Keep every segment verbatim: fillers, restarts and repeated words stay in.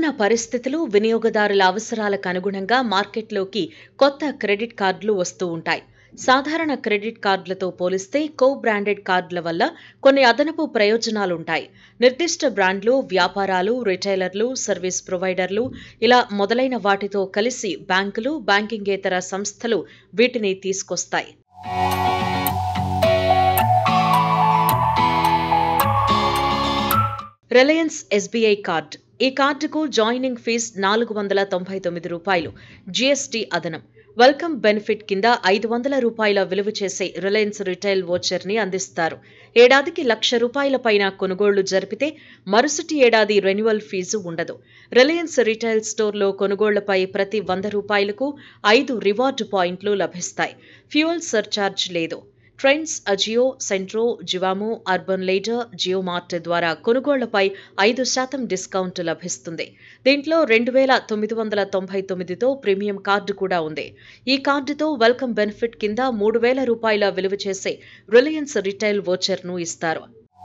పరిస్థితులు, వినియోగదారుల అవసరాలకు అనుగుణంగా మార్కెట్లోకి కొత్త క్రెడిట్ కార్డులు వస్తూ ఉంటాయి. సాధారణ క్రెడిట్ కార్డులతో పోలిస్తే కో బ్రాండెడ్ కార్డుల వల్ల కొన్ని అదనపు ప్రయోజనాలుంటాయి. నిర్దిష్ట బ్రాండ్లు, వ్యాపారాలు, రిటైలర్లు, సర్వీస్ ప్రొవైడర్లు ఇలా మొదలైన వాటితో కలిసి బ్యాంకులు, బ్యాంకింగేతర సంస్థలు వీటిని తీసుకొస్తాయి. Reliance SBI card. ఈ కార్డుకు జాయినింగ్ ఫీజ్ నాలుగు వందల తొంభై తొమ్మిది రూపాయలు, జీఎస్టీ అదనం. వెల్కమ్ బెనిఫిట్ కింద ఐదు వందల రూపాయల విలువ చేసే రిలయన్స్ రిటైల్ వోచర్ ని అందిస్తారు. ఏడాదికి లక్ష రూపాయల పైన కొనుగోళ్లు జరిపితే మరుసటి ఏడాది రెన్యువల్ ఫీజు ఉండదు. రిలయన్స్ రిటైల్ స్టోర్లో కొనుగోళ్లపై ప్రతి వంద రూపాయలకు ఐదు రివార్డు పాయింట్లు లభిస్తాయి. ఫ్యూయల్ సర్చార్జ్ లేదు. Trends, Ajio, Centro, Zivame, Urban Ladder, Jio Mart ద్వారా కొనుగోళ్లపై ఐదు శాతం డిస్కౌంట్ లభిస్తుంది. దీంట్లో రెండు వేల తొమ్మిది వందల తొంభై తొమ్మిదితో ప్రీమియం కార్డు కూడా ఉంది. ఈ కార్డుతో వెల్కమ్ బెనిఫిట్ కింద మూడు వేల రూపాయల విలువ చేసే రిలయన్స్ రిటైల్ వోచర్ ను ఇస్తారు.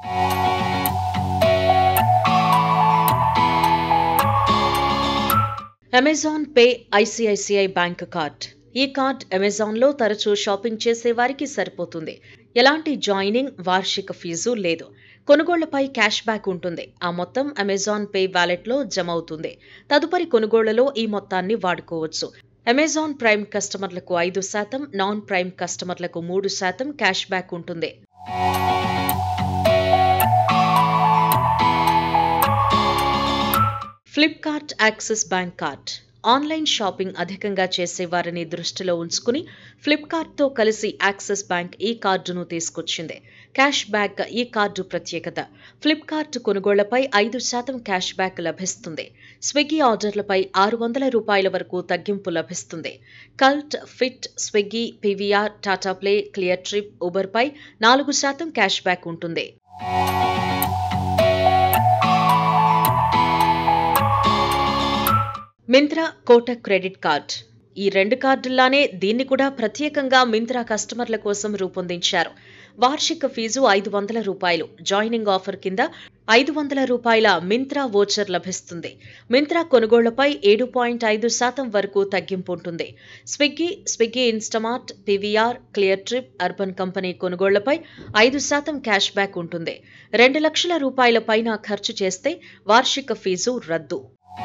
Amazon Pay ICICI bank card. ఈ కార్డ్ అమెజాన్లో తరచూ షాపింగ్ చేసే వారికి సరిపోతుంది. ఎలాంటి జాయినింగ్, వార్షిక ఫీజు లేదు. కొనుగోళ్లపై క్యాష్ బ్యాక్ ఉంటుంది. ఆ మొత్తం అమెజాన్ పే వాలెట్లో జమ అవుతుంది. తదుపరి కొనుగోళ్లలో ఈ మొత్తాన్ని వాడుకోవచ్చు. అమెజాన్ ప్రైమ్ కస్టమర్లకు ఐదు శాతం, నాన్ ప్రైమ్ కస్టమర్లకు మూడు శాతం క్యాష్ బ్యాక్ ఉంటుంది. Flipkart Axis bank card. Online shopping అధికంగా చేసేవారిని దృష్టిలో ఉంచుకుని ఫ్లిప్కార్ట్తో కలిసి యాక్సిస్ బ్యాంక్ ఈ కార్డును తీసుకొచ్చింది. క్యాష్ బ్యాక్ ఈ కార్డు ప్రత్యేకత. ఫ్లిప్కార్ట్ కొనుగోళ్లపై ఐదు శాతం క్యాష్ బ్యాక్ లభిస్తుంది. స్విగ్గీ ఆర్డర్లపై ఆరు వందల రూపాయల వరకు తగ్గింపు లభిస్తుంది. Cult, Fit, Swiggy, PVR, Tata Play, Cleartrip, Uber పై నాలుగు శాతం క్యాష్ బ్యాక్ ఉంటుంది. Myntra Kotak credit card. ఈ రెండు కార్డుల్లానే దీన్ని కూడా ప్రత్యేకంగా మింత్రా కస్టమర్ల కోసం రూపొందించారు. వార్షిక ఫీజు ఐదు వందల రూపాయలు. జాయినింగ్ ఆఫర్ కింద ఐదు వందల రూపాయల మింత్రా వోచర్ లభిస్తుంది. మింత్రా కొనుగోళ్లపై ఏడు పాయింట్ ఐదు శాతం వరకు తగ్గింపు ఉంటుంది. Swiggy, Swiggy Instamart, PVR, Cleartrip, Urban company కొనుగోళ్లపై ఐదు శాతం క్యాష్ బ్యాక్ ఉంటుంది. రెండు లక్షల రూపాయల పైన ఖర్చు చేస్తే వార్షిక ఫీజు రద్దు.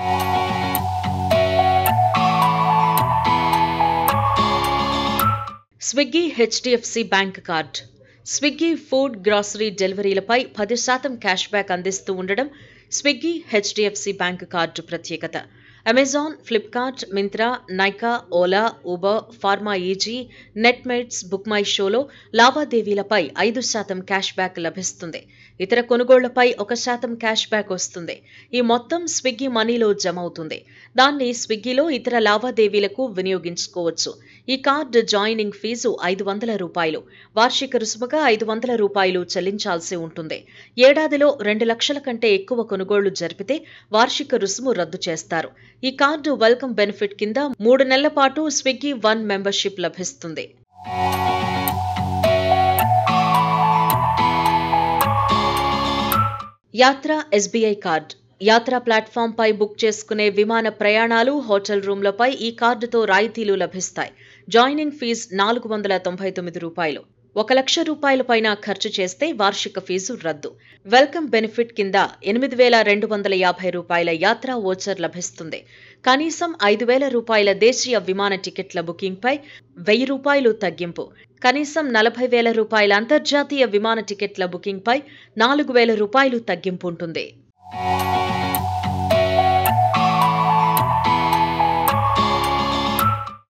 Swiggy HDFC bank card. Swiggy food, grocery డెలివరీలపై పది శాతం క్యాష్ బ్యాక్ అందిస్తూ ఉండడం స్విగ్గీ హెచ్డిఎఫ్సి బ్యాంక్ కార్డు ప్రత్యేకత. Amazon, Flipkart, Myntra, Nykaa, Ola, Uber, PharmEasy, Netmeds, book my షోలో లావాదేవీలపై ఐదు శాతం క్యాష్ బ్యాక్ లభిస్తుంది. ఇతర కొనుగోళ్లపై ఒక శాతం క్యాష్ బ్యాక్ వస్తుంది. ఈ మొత్తం స్విగ్గీ మనీలో జమ అవుతుంది. దాన్ని స్విగ్గీలో ఇతర లావాదేవీలకు వినియోగించుకోవచ్చు. ఈ కార్డు జాయినింగ్ ఫీజు ఐదు వందల రూపాయలు. వార్షిక రుసుముగా ఐదు వందల రూపాయలు చెల్లించాల్సి ఉంటుంది. ఏడాదిలో రెండు లక్షల కంటే ఎక్కువ కొనుగోళ్లు జరిపితే వార్షిక రుసుము రద్దు చేస్తారు. ఈ కార్డు వెల్కమ్ బెనిఫిట్ కింద మూడు నెలల పాటు స్విగ్గీ వన్ మెంబర్షిప్ లభిస్తుంది. Yatra SBI card. Yatra platform పై బుక్ చేసుకునే విమాన ప్రయాణాలు, హోటల్ రూమ్లపై ఈ కార్డుతో రాయితీలు లభిస్తాయి. జాయినింగ్ ఫీజు నాలుగు వందల తొంభై తొమ్మిది రూపాయలు. ఒక లక్ష రూపాయల పైన ఖర్చు చేస్తే వార్షిక ఫీజు రద్దు. వెల్కమ్ బెనిఫిట్ కింద ఎనిమిది వేల రెండు వందల యాభై రూపాయల యాత్రా వోచర్ లభిస్తుంది. కనీసం ఐదు వేల రూపాయల దేశీయ విమాన టికెట్ల బుకింగ్పై వెయ్యి రూపాయలు తగ్గింపు. కనీసం నలభై వేల రూపాయల అంతర్జాతీయ విమాన టికెట్ల బుకింగ్పై నాలుగు వేల రూపాయలు తగ్గింపు ఉంటుంది.